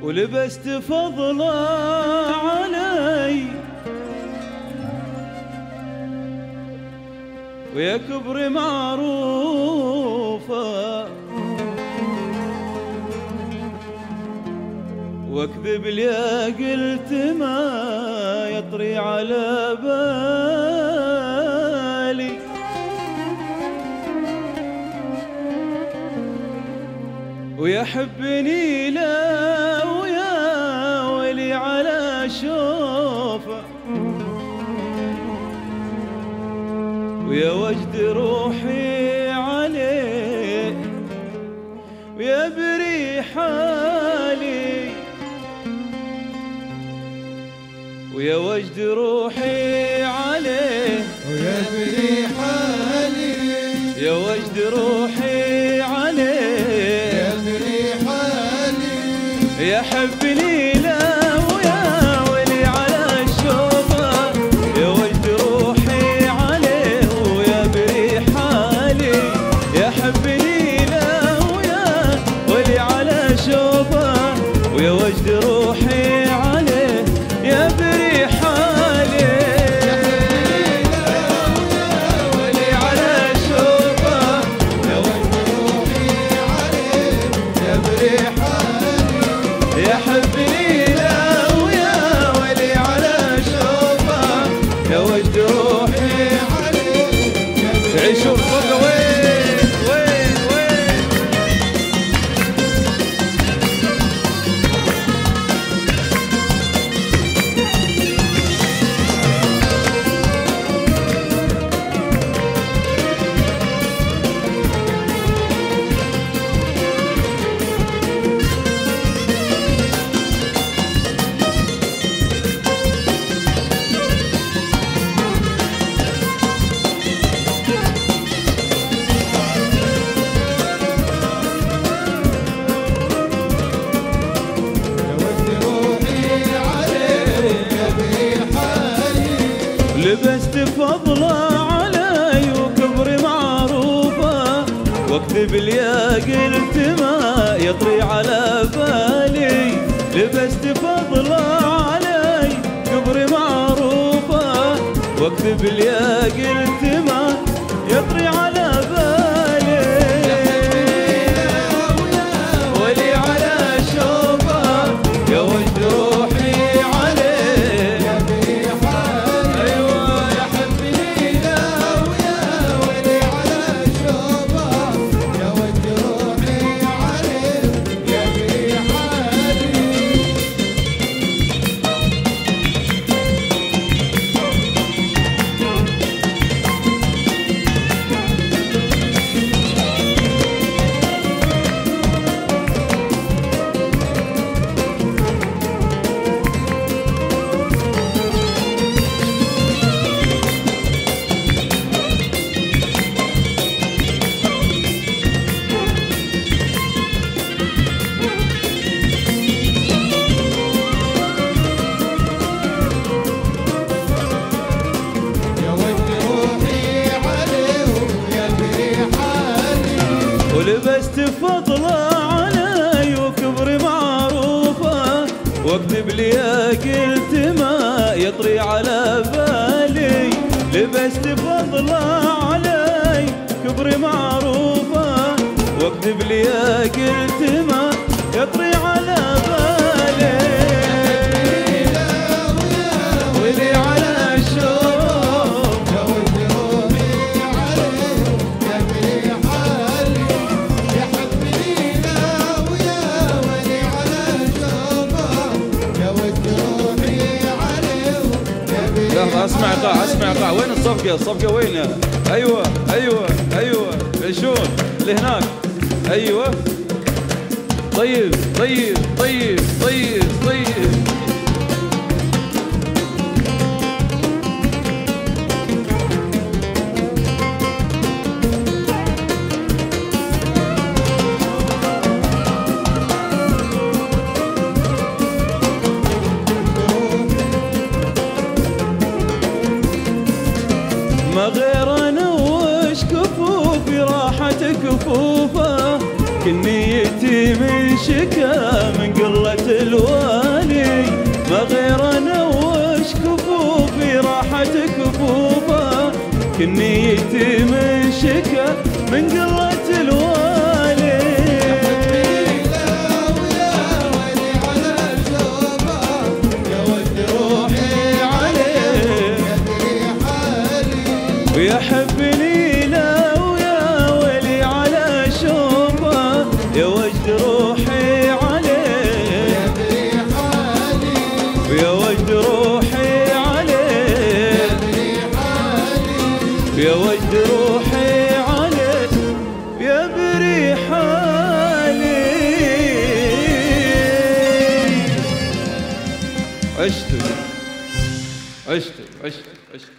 ولبست فضله علي ويا كبر معروفه واكذب لي قلت ما يطري على بالي ويحبني لا ويا ولي على شوفه ويا وجد روحي عليه ويا بري حالي ويا وجد روحي عليه ويا بري حالي يا وجد روحي عليه يا بري حالي يحبني لا ويا ولي على الشوفه يا وجد روحي عليه ويا بري حالي يحبني لا ويا ولي على شوفه ويا وجد روحي عليه يا بري حالي ولي على شوفه يا وجد روحي عليه يا بري حالي يحبني لا ويا ولي على شوفه يا وجد روحي عليه تعيشون صدق وين وين وين يا وجد روحي عليه يا بري حالي لبست فضله علي وكبر معروفه واكذب لي قلت ما يطري على بالي لبست فضله علي كبر معروفه واكذب لي قلت ما يطري على بالي ولي على شوفه يا وجد روحي عليه يا بري حالي ايوه يحبني لا ويا ولي على شوفه يا وجد روحي عليه يا بري حالي يا وجد روحي عليه يا بري حالي ولبست فضله علي وكبر معروفه واكذب لي قلت ما يطري على بالي لبست فضله علي كبر معروفه واكذب لي قلت ما يطري على بالي ولي على الشوق يا وجد روحي عليه يا بري حالي يحبني لا ويا ولي على شوفه يا وجد روحي عليه يا بري يلا اسمع قاع اسمع قاع وين الصفقه الصفقه وين ايوه ايوه ايوه شلون لهناك ايوه طيب طيب طيب طيب طيب ما غير انا وش كفوفي راحت كفوفه كل نيتي من شكا من قلة الوالي، ما غير انا وش كفوفي راحت كفوفه، كنيتي من شكا من قلة الوالي. ويحبني لا ويا ويلي على شوفه، يا وجد روحي عليه ويا وجد روحي عليه، يا وجد روحي عليه يا بريحاني. عشت عشت عشت عشت